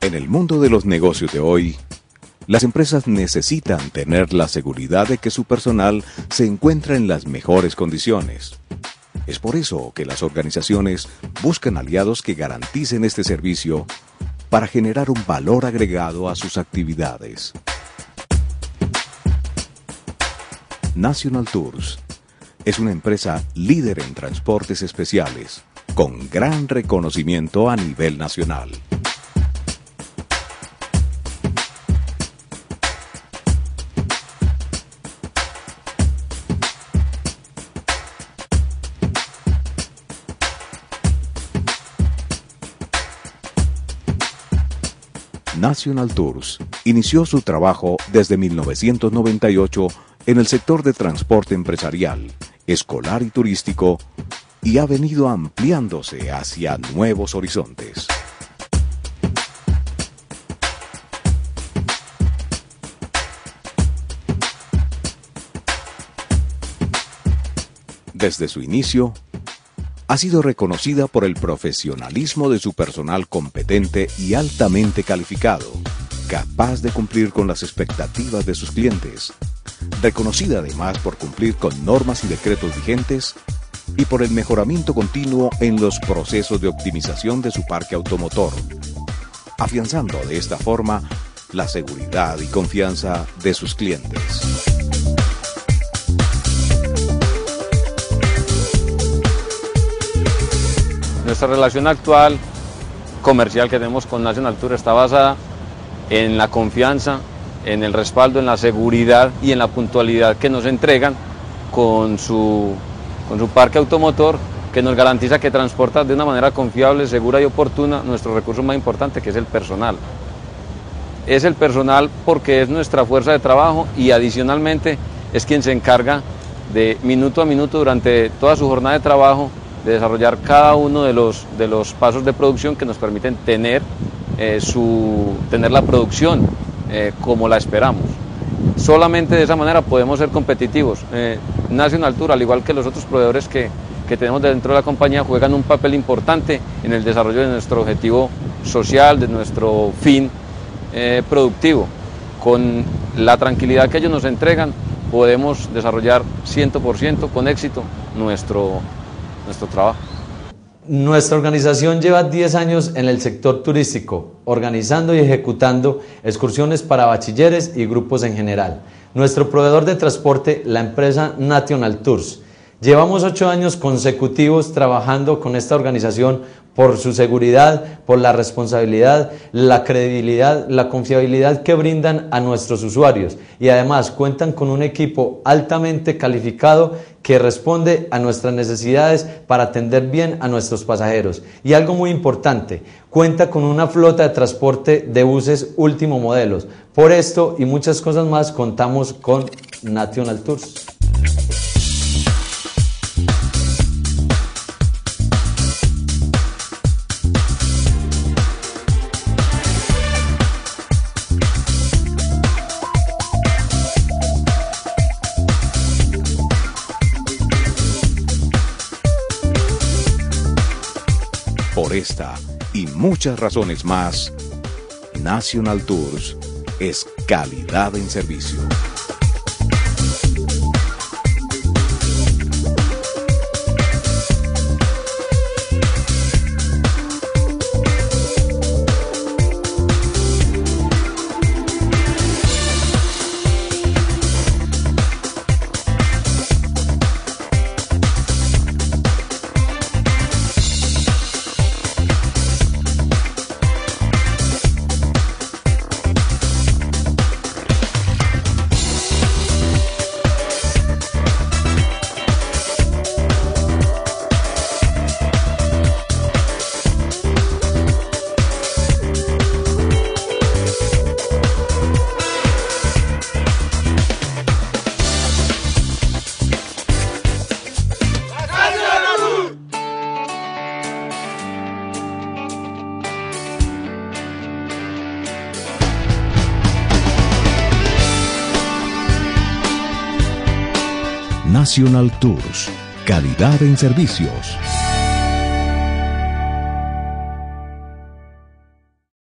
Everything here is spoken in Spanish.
En el mundo de los negocios de hoy, las empresas necesitan tener la seguridad de que su personal se encuentra en las mejores condiciones. Es por eso que las organizaciones buscan aliados que garanticen este servicio para generar un valor agregado a sus actividades. National Tours es una empresa líder en transportes especiales, con gran reconocimiento a nivel nacional. National Tours inició su trabajo desde 1998 en el sector de transporte empresarial, escolar y turístico, y ha venido ampliándose hacia nuevos horizontes. Desde su inicio, ha sido reconocida por el profesionalismo de su personal competente y altamente calificado, capaz de cumplir con las expectativas de sus clientes, reconocida además por cumplir con normas y decretos vigentes y por el mejoramiento continuo en los procesos de optimización de su parque automotor, afianzando de esta forma la seguridad y confianza de sus clientes. Nuestra relación actual comercial que tenemos con National Tours está basada en la confianza, en el respaldo, en la seguridad y en la puntualidad que nos entregan con su parque automotor, que nos garantiza que transporta de una manera confiable, segura y oportuna nuestro recurso más importante, que es el personal. Es el personal porque es nuestra fuerza de trabajo y adicionalmente es quien se encarga de minuto a minuto durante toda su jornada de trabajo de desarrollar cada uno de los pasos de producción que nos permiten tener la producción como la esperamos. Solamente de esa manera podemos ser competitivos. National Tours, al igual que los otros proveedores que tenemos dentro de la compañía, juegan un papel importante en el desarrollo de nuestro objetivo social, de nuestro fin productivo. Con la tranquilidad que ellos nos entregan, podemos desarrollar 100% con éxito nuestro trabajo. Nuestra organización lleva 10 años en el sector turístico, organizando y ejecutando excursiones para bachilleres y grupos en general. Nuestro proveedor de transporte, la empresa National Tours. Llevamos 8 años consecutivos trabajando con esta organización por su seguridad, por la responsabilidad, la credibilidad, la confiabilidad que brindan a nuestros usuarios, y además cuentan con un equipo altamente calificado que responde a nuestras necesidades para atender bien a nuestros pasajeros. Y algo muy importante, cuenta con una flota de transporte de buses último modelos. Por esto y muchas cosas más contamos con National Tours. Por esta y muchas razones más, National Tours es calidad en servicio. National Tours, calidad en servicios.